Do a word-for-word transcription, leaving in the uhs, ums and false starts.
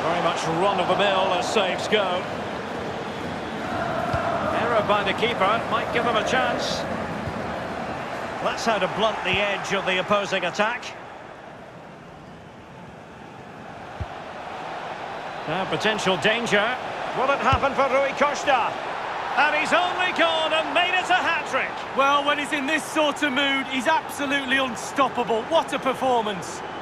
Very much run-of-the-mill as saves go. Error by the keeper might give him a chance. That's how to blunt the edge of the opposing attack. Now potential danger. Will it happen for Rui Costa? And he's only gone and made it a hat-trick. Well, when he's in this sort of mood, he's absolutely unstoppable. What a performance.